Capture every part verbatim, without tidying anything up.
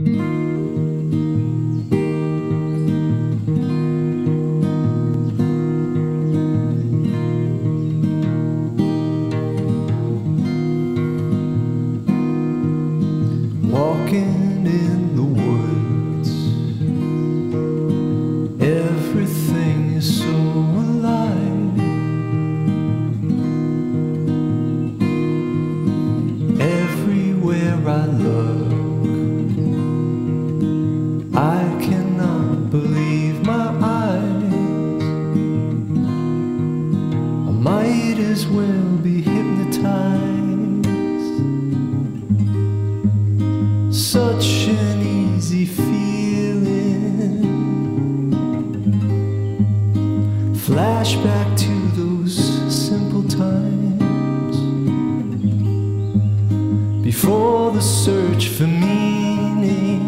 Walking in the woods, everything is so alive. Everywhere I look, I cannot believe my eyes. I might as well be hypnotized. Such an easy feeling. Flashback to those simple times before the search for meaning.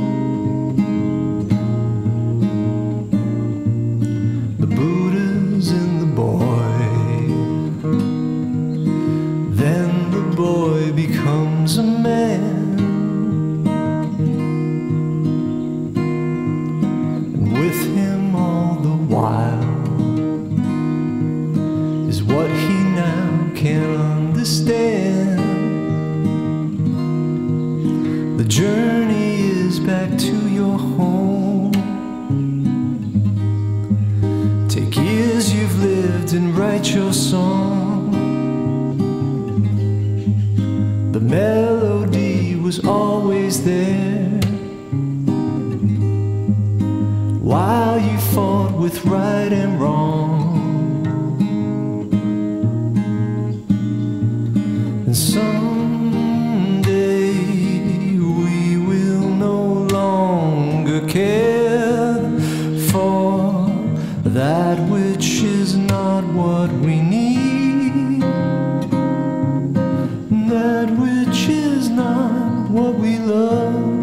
The Buddha's in the boy, then the boy becomes a man. With him all the while is what he now can't understand. The journey is back to your home. Take years you've lived and write your song. The melody was always there while you fought with right and wrong. And someday we will no longer care for that which is not what we need, that which is not what we love.